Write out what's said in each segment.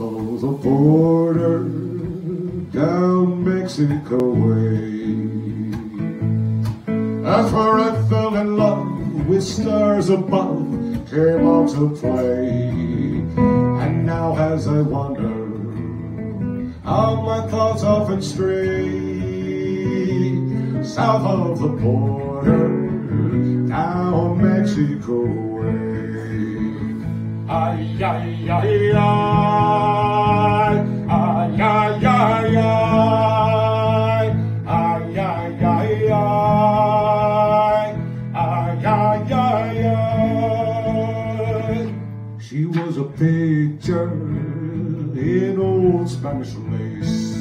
of the border, down Mexico way. That's where I fell in love with stars above, came out to play. And now as I wander, how my thoughts often stray, south of the border, down Mexico way. Ay, ay, ay, ay, ay, ay, ay, ay, ay, ay, ay, ay, ay, ay. She was a picture in old Spanish lace,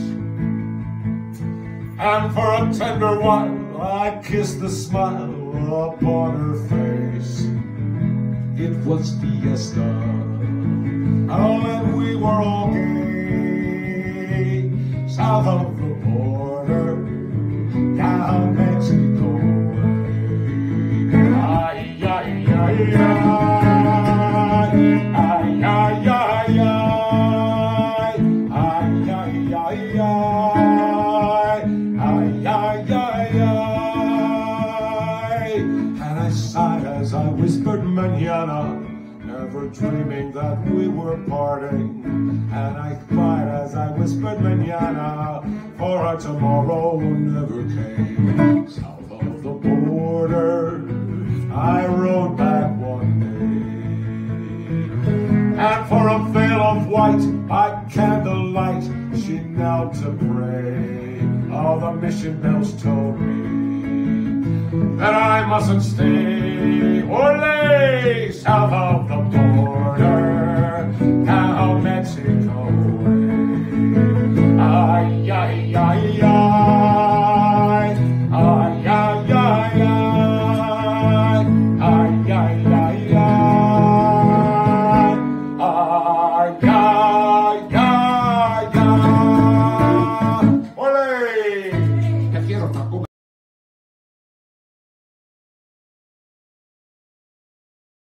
and for a tender while I kissed the smile upon her face. It was fiesta, oh, and we were all gay, south of the border, down Mexico way. Ay, ay, ay, ay, ay, ay, ay, ay, ay, ay, ay, ay, ay. And I sighed as I whispered mañana, never dreaming that we were parting. And I cried as I whispered mañana, for our tomorrow never came. South of the border, I rode back one day, and for a veil of white by candlelight she knelt to pray. All the mission bells told me that I mustn't stay or lay south of the border.